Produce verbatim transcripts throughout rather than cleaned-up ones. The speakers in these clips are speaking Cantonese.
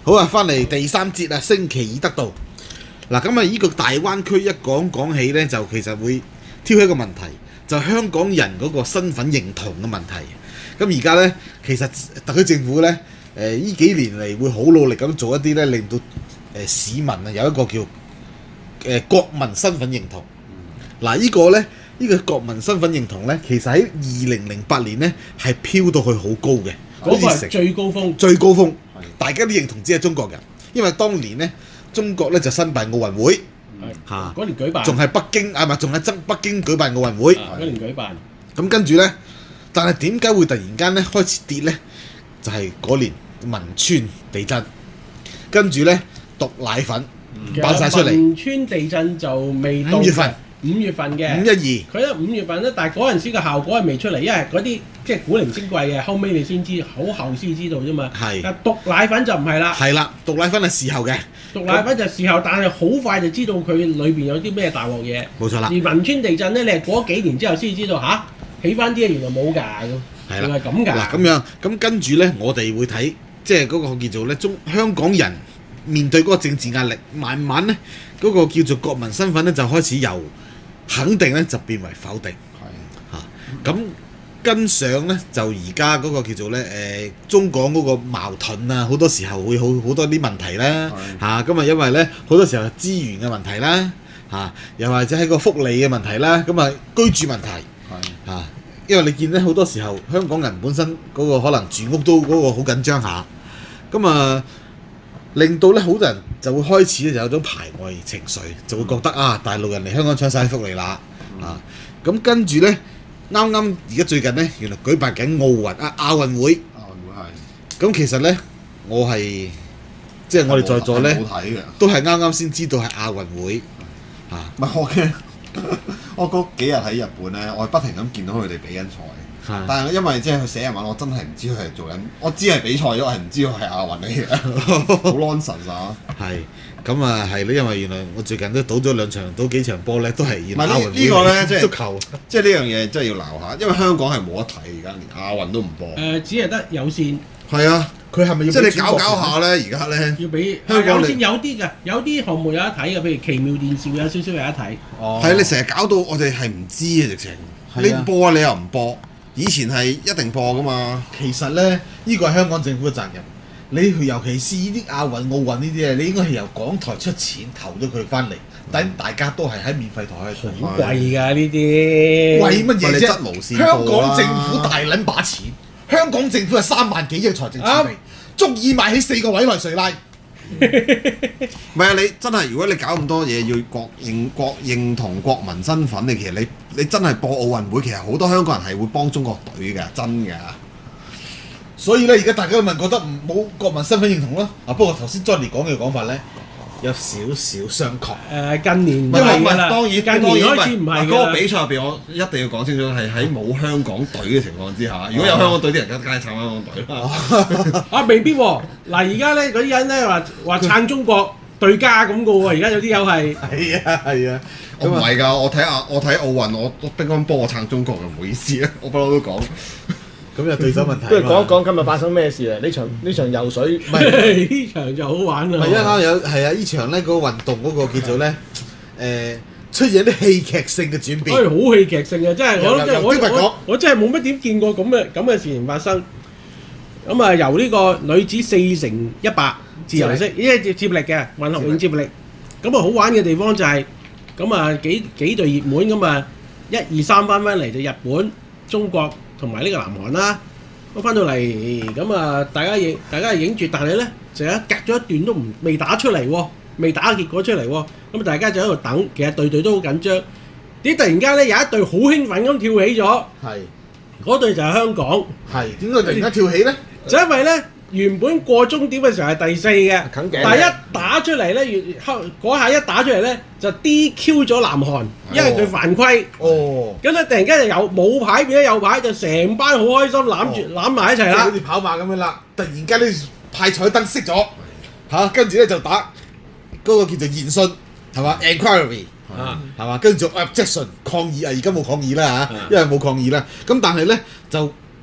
好啊，翻嚟第三節啊，星期二得到。嗱，咁啊，呢個大灣區一講講起呢，就其實會挑起一個問題，就係香港人嗰個身份認同嘅問題。咁而家呢，其實特區政府呢，誒、呃、呢幾年嚟會好努力咁做一啲呢，令到誒、呃、市民啊有一個叫誒、呃、國民身份認同。嗱、嗯，呢、這個呢，呢、呢個國民身份認同呢，其實喺二零零八年呢，係飄到去好高嘅， 嗰個係最高峰。 最高峰，大家都認同只係中國人，因為當年呢，中國呢就申辦奧運會， 嚇嗰年舉辦， 仲係北京啊，唔係仲係真北京舉辦奧運會， 嗰年舉辦。 咁跟住呢，但係點解會突然間呢開始跌呢？就係、是、嗰年汶川地震，跟住呢毒奶粉爆晒出嚟。 汶川地震就未到五月份， 五月份嘅五一二， 佢咧五月份咧，但係嗰陣時嘅效果係未出嚟，因為嗰啲即係古靈精怪嘅，後尾你先知，好後先知道啫嘛。 係。 但毒奶粉就唔係啦。 係啦，毒奶粉係事後嘅。 毒奶粉就事後，但係好快就知道佢裏邊有啲咩大鑊嘢。 冇錯啦。 而汶川地震咧，你係過咗幾年之後先知道吓，起翻啲原來冇㗎咁。 係啦。 係咁㗎。 嗱咁樣，咁跟住咧，我哋會睇即係嗰個叫做咧中香港人面對嗰個政治壓力，慢慢咧嗰、嗰個叫做國民身份咧就開始由肯定咧就變為否定。係嚇，咁、啊、跟上咧就而家嗰個叫做咧誒、呃、中港嗰個矛盾啊，好多時候會好好多啲問題啦嚇。咁啊因為咧好多時候係資源嘅問題啦嚇、啊，又或者係個福利嘅問題啦，咁啊居住問題嚇。啊因為你見咧好多時候香港人本身嗰個可能住屋都嗰個好緊張下，咁啊令到咧好多人就會開始就有種排外情緒，就會覺得啊大陸人嚟香港搶晒福利啦、嗯、啊！咁跟住咧啱啱而家最近咧原來舉辦緊奧運啊亞運會， 亞運會係咁其實咧我係即係我哋在座咧都係啱啱先知道係亞運會嚇，唔係我嘅。我嗰幾日喺日本咧，我係不停咁見到佢哋比緊賽，但係因為即係佢寫日文，我真係唔知佢係做緊，我知係比賽咗，我係唔知佢係亞運嚟嘅，好 nonsense 啊！ 係咁啊，係咧，因為原來我最近都賭咗兩場，賭幾場波咧，都係亞運會。 呢個咧，即係足球， 即係呢樣嘢真係要鬧下，因為香港係冇得睇，而家連亞運都唔播。 誒、呃，只係得有線。 係啊， 佢係咪要即係你搞搞下咧？而家咧要俾香港有線有啲㗎，有啲項目有得睇嘅，譬如奇妙電視有少少有得睇。 哦，係你成日搞到我哋係唔知嘅直情，你播啊你又唔播，以前係一定播㗎嘛。 其實咧，呢個係香港政府嘅責任。你尤其是呢啲亞運、奧運呢啲咧，你應該係由港台出錢投咗佢翻嚟，等大家都係喺免費台去睇。 好貴㗎呢啲， 貴乜嘢啫？ 無線香港政府大撚把錢，香港政府係三萬幾億財政儲備，足以買起四個委內瑞拉。 唔係啊！你真係如果你搞咁多嘢，要國認國認同國民身份，你其實你你真係播奧運會，其實好多香港人係會幫中國隊㗎，真㗎。 所以咧，而家大家問覺得唔冇國民身份認同咯。啊，不過頭先 Johnny 講嘅講法咧，有少少相抗。 誒，近年因為唔係當然， 近年開始唔係嗰個比賽入邊，我一定要講清楚係喺冇香港隊嘅情況之下。如果有香港隊啲人，梗係撐香港隊啦。 啊，未必喎。嗱，而家咧嗰啲人咧話話撐中國對家咁嘅喎，而家有啲友係。 係啊係啊， 我唔係㗎，我睇亞我睇奧運，我我乒乓波我撐中國嘅，唔好意思啊，我不嬲都講。 咁有對手問題。 不如講一講今日發生咩事啊？呢場呢場游水， 唔係呢場就好玩啦。 係啊，有係啊，呢場咧嗰個運動嗰個叫做咧誒出現啲戲劇性嘅轉變。 係好戲劇性嘅，真係我我我我我真係冇乜點見過咁嘅咁嘅事情發生。咁啊，由呢個女子四乘一百自由式，呢係接力嘅混合泳接力。咁啊，好玩嘅地方就係咁啊幾幾隊熱門咁啊，一二三翻翻嚟就日本、中國同埋呢個南韓啦。咁翻到嚟咁啊，大家影大家係影住，但係咧就一隔咗一段都唔未打出嚟喎，未打結果出嚟喎。咁大家就喺度等，其實隊隊都好緊張。點突然間咧有一隊好興奮咁跳起咗，係嗰隊就係香港。 係點解突然間跳起咧？ 就因為咧原本過終點嘅時候係第四嘅，但係一打出嚟咧，嗰下一打出嚟咧就 D Q 咗南韓，因為佢犯規。哦，咁咧突然間就有冇牌變咗有牌，就成班好開心攬住攬埋一齊啦， 好似跑馬咁樣啦。突然間咧派彩燈熄咗嚇，跟住咧就打嗰個叫做言訊係嘛 ，enquiry 啊係嘛，跟住做 objection 抗議啊，而家冇抗議啦嚇，因為冇抗議啦。咁但係咧就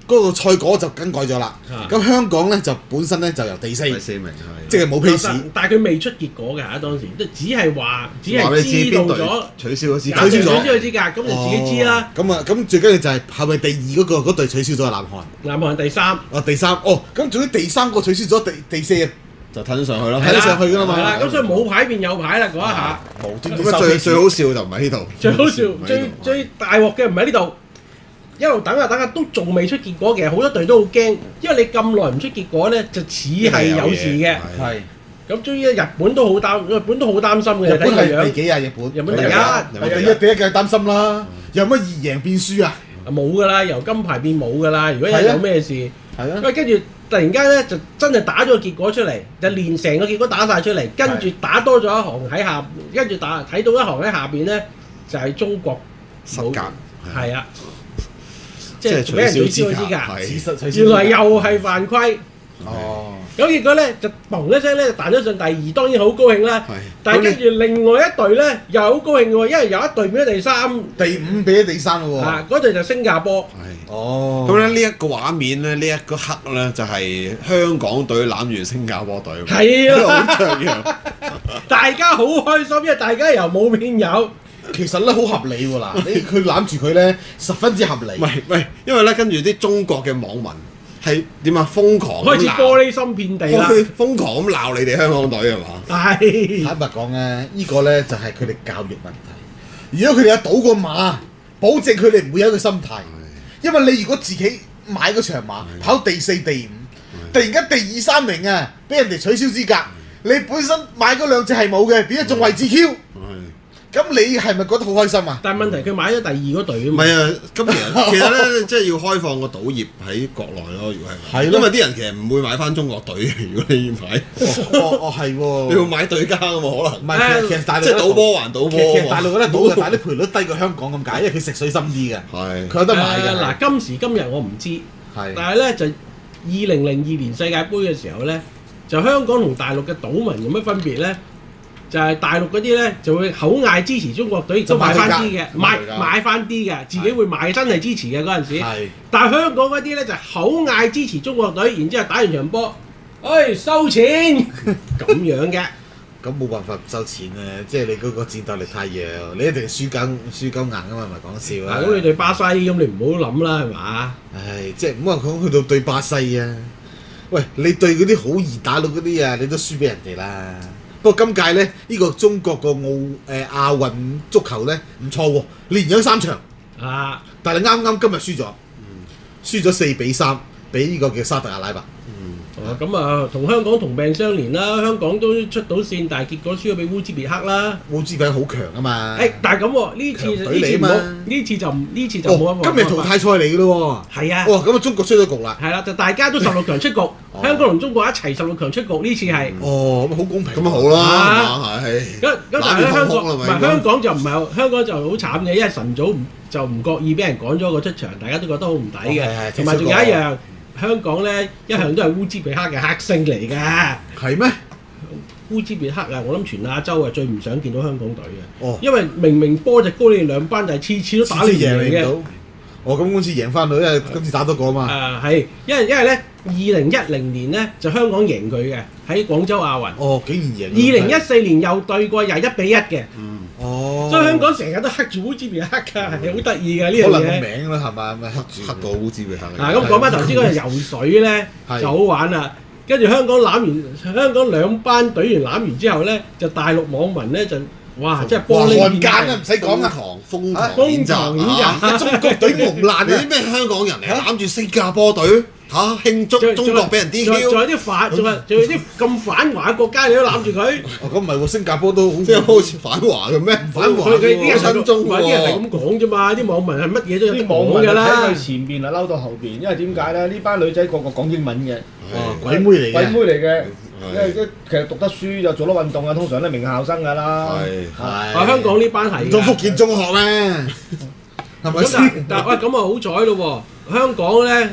嗰個賽果就更改咗啦。咁香港咧就本身咧就由第四， 第四名係， 即係冇 pace。 但係佢未出結果嘅嚇，當時都只係話，只係知道咗取消咗資格，取消咗取消咗資格，咁就自己知啦。 咁啊，咁最緊要就係係咪第二嗰個嗰隊取消咗南韓？ 南韓第三。 哦，第三，哦，咁總之第三個取消咗，第第四日就睇得上去咯， 睇得上去㗎啦嘛。 係啦，咁所以冇牌變有牌啦嗰一下。 無端咁啊最最好笑就唔喺呢度， 最好笑最最大鑊嘅唔喺呢度。一路等下等下都仲未出結果嘅，好多隊都好驚，因為你咁耐唔出結果咧，就似係有事嘅。 係。 咁終於日本都好擔，日本都好擔心嘅。 日本係第幾啊？日本。 日本第一。 第一第一梗係擔心啦。有乜易贏變輸啊？ 冇㗎啦，由金牌變冇㗎啦。如果有有咩事， 係啊。 因為跟住突然間咧就真係打咗個結果出嚟，就連成個結果打晒出嚟，跟住打多咗一行喺下，跟住打睇到一行喺下邊咧就係中國失格。 係啊。即係俾人取消咗資格， 原來又係犯規。 哦， 咁結果咧就嘣一聲咧彈咗上第二，當然好高興啦。但係跟住另外一隊咧又好高興喎，因為有一隊變咗第三， 第五變咗第三咯喎。 啊，嗰隊就新加坡。 係。 哦。 咁咧呢一個畫面咧，呢一個刻咧就係香港隊攬住新加坡隊。 係啊， 好雀躍。 大家好開心，因為大家由冇變有。 其實咧好合理喎嗱，你佢攬住佢咧十分之合理。 唔係唔係，因為咧跟住啲中國嘅網民係點啊瘋狂開始玻璃心遍地啦， 瘋狂咁鬧你哋香港隊係嘛？ 係。 坦白講咧，呢個咧就係佢哋教育問題。如果佢哋有賭過馬，保證佢哋唔會有一個心態。因為你如果自己買嗰場馬跑第四、第五，突然間第二三名啊，俾人哋取消資格，你本身買嗰兩隻係冇嘅，變咗仲位置 Q。咁你係咪覺得好開心啊？ 但係問題佢買咗第二嗰隊啊嘛。 唔係啊，咁其實其實咧，即係要開放個賭業喺國內咯。如果係， 係因為啲人其實唔會買翻中國隊嘅。如果你要買， 哦哦係喎， 你要買對家㗎嘛可能。 唔係，其實大陸即係賭波還賭波。 其實大陸覺得賭嘅，但係啲賠率低過香港咁解，因為佢食水深啲嘅。 係。 佢有得買嘅。 嗱，今時今日我唔知，但係咧就二零零二年世界盃嘅時候咧，就香港同大陸嘅賭民有乜分別咧？就係大陸嗰啲咧就會口嗌支持中國隊，亦都買翻啲嘅，買買翻啲嘅，自己會買真係支持嘅嗰陣時。但係香港嗰啲咧就口嗌支持中國隊，然之後打完場波，誒收錢咁樣嘅。 咁冇辦法唔收錢咧，即係你嗰個戰鬥力太弱，你一定輸緊輸緊硬噶嘛，唔係講笑啊！ 咁你對巴西咁你唔好諗啦，係嘛？ 唉，即係唔好話講去到對巴西啊！喂，你對嗰啲好易打到嗰啲啊，你都輸俾人哋啦。不過今屆咧，呢、呢個中國個奧誒、呃、亞運足球咧唔錯喎，連贏三場啊！但係啱啱今日輸咗，嗯、輸咗四比三，俾呢個叫沙特阿拉伯。 哦，咁啊，同香港同病相憐啦，香港都出到線，但係結果輸咗俾烏茲別克啦。 烏茲別克好強啊嘛！ 誒，但係咁喎，呢次呢次冇，呢次就呢次就冇一個。 今日淘汰賽嚟嘅咯喎。係啊。哇！咁啊，中國出咗局啦。 係啦，就大家都十六強出局，香港同中國一齊十六強出局，呢次係。 哦，咁好公平。 咁啊好啦，係。 咁咁但係香港唔係香港就唔係香港就好慘嘅，因為晨早唔就唔覺意俾人趕咗個出場，大家都覺得好唔抵嘅。同埋仲有一樣。香港咧一向都係烏茲別克嘅黑星嚟㗎。係咩？烏茲別克啊，我諗全亞洲啊最唔想見到香港隊嘅。哦。因為明明波就高你兩班，但係次次都打你贏嘅。哦，咁今次贏翻到，因為今次打多個啊嘛。啊係，因為因為咧二零一零年咧就香港贏佢嘅喺廣州亞運。哦，竟然贏。二零一四年又對過，又一比一嘅。嗯。哦。所以香港成日都黑住烏茲別克㗎，係好得意㗎呢樣嘢。可能個名啦係嘛，咪黑住黑過烏茲別克。啊，咁講翻頭先嗰個游水咧就好玩啦。跟住香港攬完，香港兩班隊員攬完之後咧，就大陸網民咧就。哇！真係玻璃面啊，唔使講啊，瘋狂瘋狂演習，中國隊蒙難你啲咩香港人嚟攬住新加坡隊嚇慶祝中國俾人 D Q， 仲有啲反，仲有仲有啲咁反華國家你都攬住佢。 哦，咁唔係喎，新加坡都好， 即係好似反華嘅咩？反華佢佢啲人親中喎， 啲人係咁講啫嘛，啲網民係乜嘢都有啲網講㗎啦。 睇佢前邊啊，嬲到後邊，因為點解咧？呢班女仔個個講英文嘅， 鬼妹嚟嘅， 鬼妹嚟嘅。因為其實讀得書又做得運動啊，通常都係名校生㗎啦。 係係。 啊，香港呢班係。 唔通福建中學咩？係咪先？ 但係喂咁啊好彩咯喎！香港咧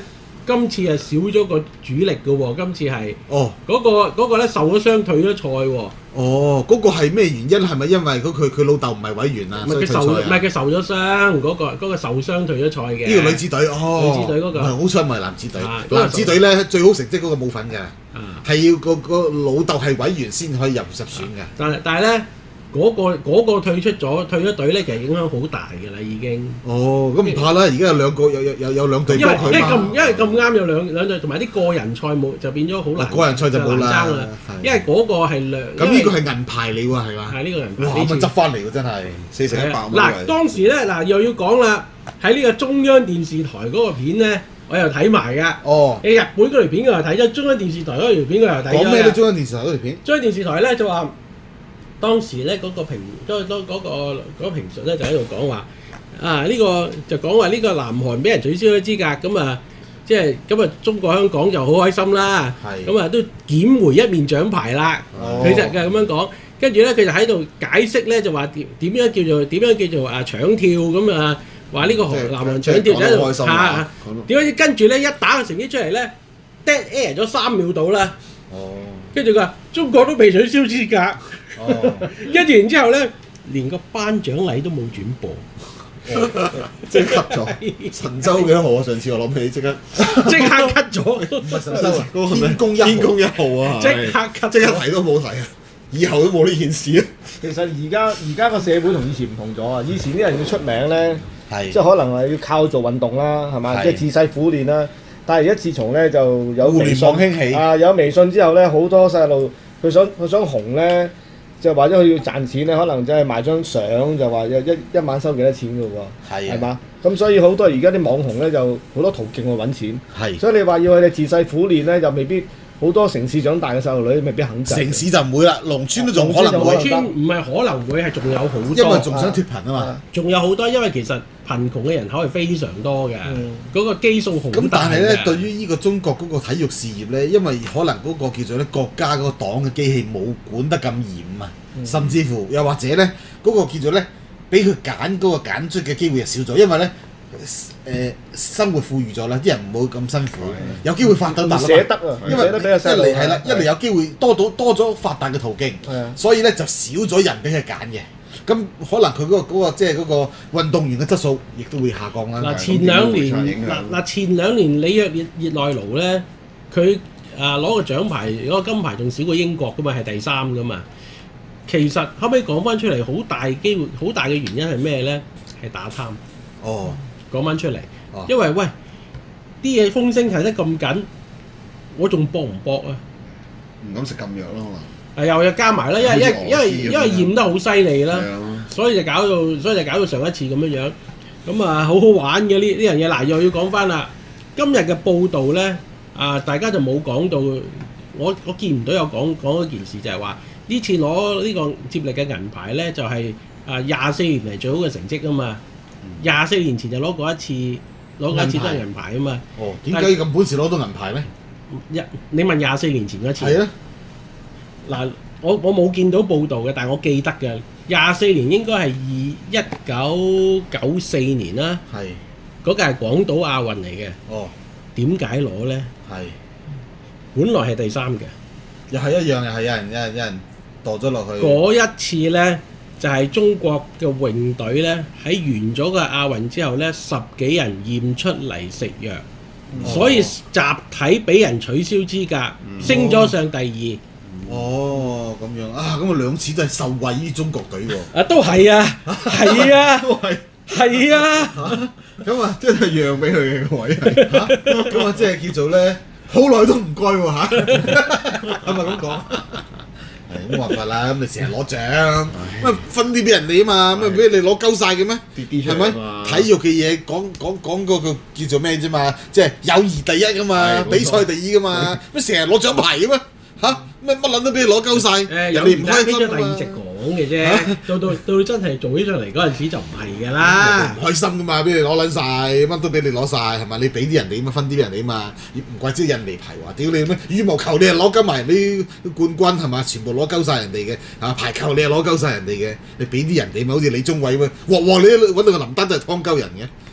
今次係少咗個主力嘅喎，今次係哦嗰個嗰個咧受咗傷退咗賽喎。 哦，嗰個係咩原因？係咪因為嗰佢佢老豆唔係委員啊？ 唔係佢受唔係佢受咗傷，嗰個嗰個受傷退咗賽嘅。 呢個女子隊哦， 女子隊嗰個唔係好彩唔係男子隊， 啊嗰個男子隊咧最好成績嗰個冇份嘅， 啊係要個個老豆係委員先可以入入選嘅。 但係但係咧，嗰個嗰個退出咗退咗隊咧，其實影響好大嘅啦，已經。 哦，咁唔怕啦，而家有兩個有有有有兩隊因為因為幫佢嘛。 咁因為咁啱有兩兩隊，同埋啲個人賽冇就變咗好難。 哦個人賽就冇啦難爭啦， 係因為嗰個係兩。 咁呢個係銀牌嚟喎，係嘛？ 係呢個銀牌。 哇！咁啊執翻嚟喎，真係四成一百蚊嗱，當時咧嗱又要講啦，喺呢個中央電視台嗰個片咧，我又睇埋㗎。 哦， 你日本嗰條片我又睇咗，中央電視台嗰條片我又睇咗。 講咩咧？中央電視台嗰條片？ 中央電視台咧就話，當時咧嗰個評嗰嗰嗰個嗰個評述咧就喺度講話，啊呢個就講話呢個南韓俾人取消咗資格，咁啊即係咁啊中國香港就好開心啦， 係咁啊都撿回一面獎牌啦。 哦佢就係咁樣講，跟住咧佢就喺度解釋咧就話點點樣叫做點樣叫做啊搶跳咁啊，話呢個即係南韓即係搶跳就喺講得開心度啊嚇點解跟住咧一打個成績出嚟咧 dead air 咗三秒到啦， 哦， 跟住佢話中國都被取消資格。 哦， 跟住然之後咧，連個頒獎禮都冇轉播， 即刻咗。神舟幾多號啊？上次我諗起即刻即刻 cut 咗， 唔係神舟啊， 嗰個咩天宮一號天宮一號啊！ 即係刻 cut 即刻咗。 提都冇提啊！以後都冇呢件事啊！ 其實而家而家個社會同以前唔同咗啊！以前啲人要出名咧， 係即係可能係要靠做運動啦，係嘛？ 係即係自細苦練啦。但係而家自從咧就有互聯微信網興起啊，有微信之後咧，好多細路佢想佢想紅咧，就或者佢要賺錢咧，可能真係賣張相就話一一一晚收幾多錢嘅喎， 係啊係嘛？咁所以好多而家啲網紅咧就好多途徑去揾錢， 係所以你話要佢哋自細苦練咧，就未必好多城市長大嘅細路女未必肯制。 城市就唔會啦，農村都仲可能會農村就可能， 村唔係可能會係仲有好因為多， 仲想脱貧啊嘛。 仲有好多，因為其實貧窮嘅人口係非常多嘅， 嗯嗰個基數好咁大但係咧， 嘅對於呢個中國嗰個體育事業咧，因為可能嗰個叫做咧國家嗰個黨嘅機器冇管得咁嚴啊， 嗯甚至乎又或者咧嗰個叫做咧俾佢揀嗰個揀出嘅機會又少咗，因為咧誒生活富裕咗啦，啲人唔會咁辛苦，有機會發到唔達啦嘛捨得啊， 因為捨得俾個細路一嚟係啦，一嚟有機會多到多咗發達嘅途徑， 係啊所以咧就少咗人俾佢揀嘅。咁可能佢嗰個嗰個即係嗰個運動員嘅質素亦都會下降啦。 嗱前兩年咁影響嗱嗱前兩年里約熱熱內盧咧，佢啊攞個獎牌攞個金牌仲少過英國噶嘛，係第三噶嘛。其實後尾講翻出嚟，好大機會，好大嘅原因係咩咧？係打貪。 哦， 講翻出嚟， 哦因為喂啲嘢風聲係得咁緊，我仲搏唔搏啊？ 唔敢食禁藥咯， 係又又加埋啦，因為因為因為因為驗得好犀利啦， 可能係啊， 所以就搞到所以就搞到上一次咁樣樣，咁啊好好玩嘅呢呢樣嘢。嗱又要講翻啦，今日嘅報道咧啊，大家就冇講到，我我見唔到有講講一件事，就係話呢次攞呢個接力嘅銀牌咧，就係啊廿四年嚟最好嘅成績啊嘛，廿四年前就攞過一次，攞過一次都係銀牌啊嘛。 哦，點解咁本事攞到銀牌咧？ 一你問廿四年前嗰次係啊， 嗱，我我冇見到報道嘅，但係我記得嘅廿四年應該係二一九九四年啦， 係， 嗰屆係廣島亞運嚟嘅。 哦， 點解攞咧？ 係， 本來係第三嘅， 又係一樣，又係有人有人有人墮咗落去。 嗰一次咧就係、中國嘅泳隊咧喺完咗個亞運之後咧，十幾人驗出嚟食藥， 哦所以集體俾人取消資格，升咗上第二。 哦，咁樣啊，咁啊兩次都係受惠於中國隊喎。 啊，都係啊，係啊， 都係係啊。 咁啊，真係讓俾佢嘅個位係嚇咁啊，即係叫做咧，好耐都唔該喎嚇，係咪咁講？係冇辦法啦，咁你成日攞獎，咁啊分啲俾人哋啊嘛，咁啊俾你攞鳩晒嘅咩？ 啲啲出係咪嚟啊嘛？ 體育嘅嘢講講講嗰個叫做咩啫嘛？即係友誼第一噶嘛， 係冇錯比賽第二噶嘛，乜成日攞獎牌嘅咩？嚇乜乜撚都俾你攞鳩晒， 誒人有唔哋唔開開咗第二心啊嘛隻講嘅啫，到到到真係做起上嚟嗰陣時就唔係㗎啦。 唔開心噶嘛，俾你攞撚晒，乜都俾你攞晒，係咪？你俾啲人哋嘛，分啲俾人哋嘛，唔怪之印尼排話，屌你咩羽毛球你係攞緊埋人哋冠軍係嘛，全部攞鳩晒人哋嘅，啊排球你係攞鳩晒人哋嘅，你俾啲人哋咪好似李宗偉咁，鑊鑊你揾到個林丹都係劏鳩人嘅，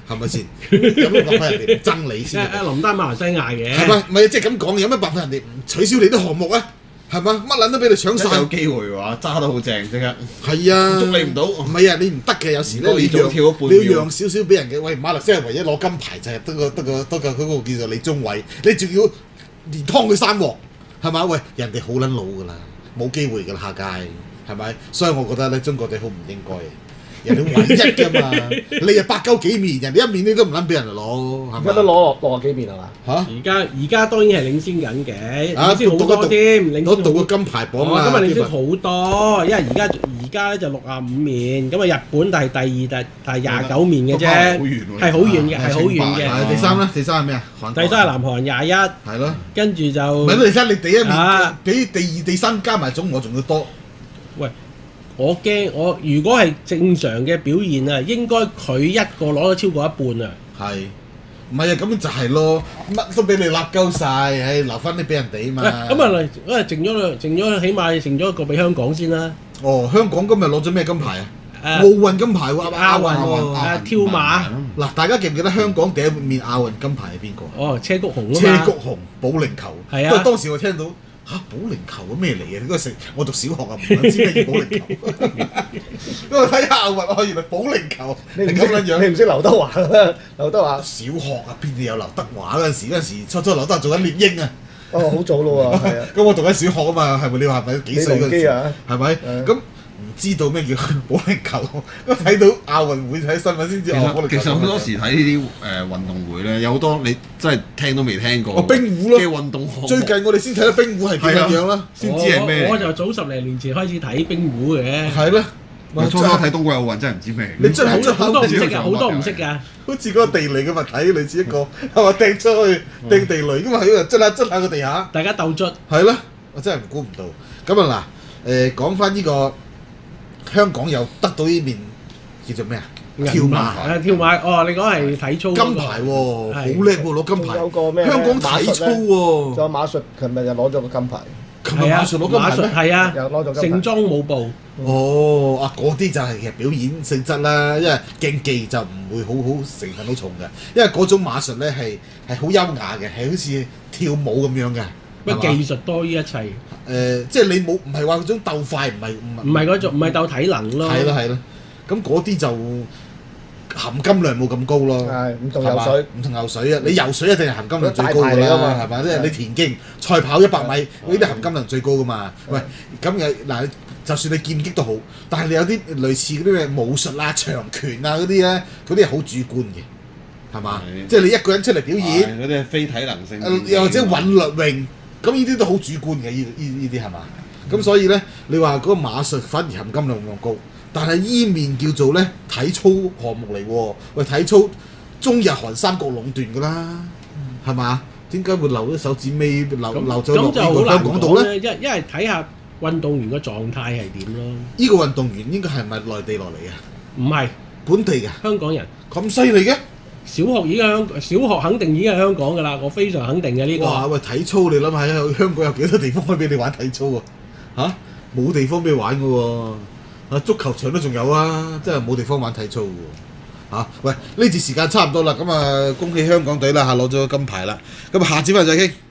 係咪先？有咩辦法人哋唔憎你先？ 誒林丹馬來西亞嘅， 係咪？唔係即係咁講，有咩辦法人哋唔取消你啲項目啊？係嘛？乜撚都俾你搶晒。 有機會嘅揸得好正即刻。 係啊， 捉你唔到。 唔係啊，你唔得嘅，有時咧你讓你要讓少少俾人嘅。喂，馬來西亞唯一攞金牌就係得個得個得個嗰個叫做李宗偉，你仲要連劏佢三鑊，係嘛？喂，人哋好撚老㗎啦，冇機會㗎啦，下屆係咪？所以我覺得咧，中國隊好唔應該。人哋唯一㗎嘛，你又八鳩幾面，人哋一面你都唔撚俾人攞，係咪？ 而家都攞落落幾面係嘛？ 嚇！ 而家而家當然係領先緊嘅， 啊領先好多添，領先攞到個金牌榜哦， 啊！ 今日領先好多，因為而家而家咧就六啊五面，咁啊日本係第二，第第廿九面嘅啫，係好遠嘅，係好遠嘅。 係第三咧，第三係咩啊？ 第三係南韓廿一， 係咯， 跟住就唔係你睇下你第一面啊比第二、第三加埋總我仲要多。 喂，我驚我如果係正常嘅表現啊，應該佢一個攞咗超過一半啊。 係，唔係啊？咁就係咯，乜都俾你立鳩晒，唉，留翻啲俾人哋啊嘛。 咁啊，咁啊，剩咗剩咗，起碼剩咗一個俾香港先啦。 哦，香港今日攞咗咩金牌啊？ 誒奧運金牌喎， 亞運喎。 誒跳馬。 嗱，大家記唔記得香港第一面亞運金牌係邊個？ 哦，車谷紅啊車嘛。 谷紅保齡球。 係啊不過當時我聽到嚇保齡球咩嚟嘅？嗰個成我讀小學啊，唔撚知咩叫保齡球。咁我睇下亞運，哦，原來保齡球你唔係咁撚樣。 識你唔識劉德華啦？劉德華小學啊，邊度有劉德華嗰陣時？嗰陣時初初劉德華做緊獵鷹啊。 哦，好早咯喎，係啊。 咁我讀緊小學啊嘛，係咪？你話係咪幾歲嗰陣時？ 李龍基啊， 係咪？ 係咁唔知道咩叫保齡球，咁睇到亞運會睇新聞先知。 其哦，保齡球實其實好多時睇呢啲誒運動會咧，有好多你真係聽都未聽過。 哦，冰壺咯嘅運動項目最近我哋先睇到冰壺係點樣樣啦， 先知係咩嚟。 我我就早十零年前開始睇冰壺嘅。 係啦。 我初初睇冬季奧運真係唔知咩。 你真係好多唔識㗎，好多唔識㗎。 好似嗰個地雷嘅物體，類似一個係嘛掟出去掟地雷咁嘛，喺度捽下捽下個地下。 大家鬥捽。 係啦，我真係估唔到。咁啊嗱，誒講翻呢個香港又得到呢面叫做咩啊？跳馬。 誒跳馬，哦，你講係體操。 金牌喎，好叻喎，攞金牌。 有個咩？ 香港體操喎。 仲有馬術，琴日就攞咗個金牌。 琴日馬術攞金牌咩？ 係啊， 又攞咗金牌。 盛裝舞步。 哦，啊嗰啲就係其實表演性質啦，因為競技就唔會好好成分好重嘅，因為嗰種馬術咧係係好優雅嘅，係好似跳舞咁樣嘅。 乜技術多於一切？ 誒，即係你冇唔係話嗰種鬥快，唔係唔唔係嗰種，唔係鬥體能咯。 係咯係咯，咁嗰啲就含金量冇咁高咯。 係唔同游水， 唔同游水啊！你游水一定係含金量最高㗎啦，係嘛？即係你田徑賽跑一百米，嗰啲含金量最高㗎嘛。喂，咁有嗱，就算你劍擊都好，但係你有啲類似嗰啲咩武術啊、長拳啊嗰啲咧，嗰啲係好主觀嘅，係嘛？即係你一個人出嚟表演， 嗰啲係非體能性。 又或者韻律泳，咁呢啲都好主觀嘅，呢呢呢啲係嘛？咁所以咧，你話嗰個馬術反而含金量冇咁高。但係依面叫做咧體操項目嚟喎，喂體操中日韓三國壟斷㗎啦，係嘛？點解會留咗手指尾留留咗落呢個香港度咧？ 一一係睇下運動員個狀態係點咯。 呢個運動員應該係咪內地落嚟嘅？ 唔係本地嘅， 香港人。 咁犀利嘅？ 小學已經香，小學肯定已經係香港㗎啦，我非常肯定嘅呢個。 哇！喂，體操你諗下，香港有幾多地方可以俾你玩體操啊？嚇，冇地方俾你玩㗎喎。啊！足球場都仲有啊，真係冇地方玩體操喎嚇！喂，呢節時間差唔多啦，咁啊恭喜香港隊啦嚇，攞咗金牌啦，咁啊下節翻嚟再傾。